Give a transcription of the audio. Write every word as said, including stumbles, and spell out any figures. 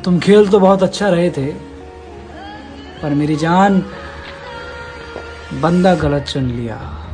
तुम खेल तो बहुत अच्छा रहे थे, पर मेरी जान बंदा गलत चुन लिया।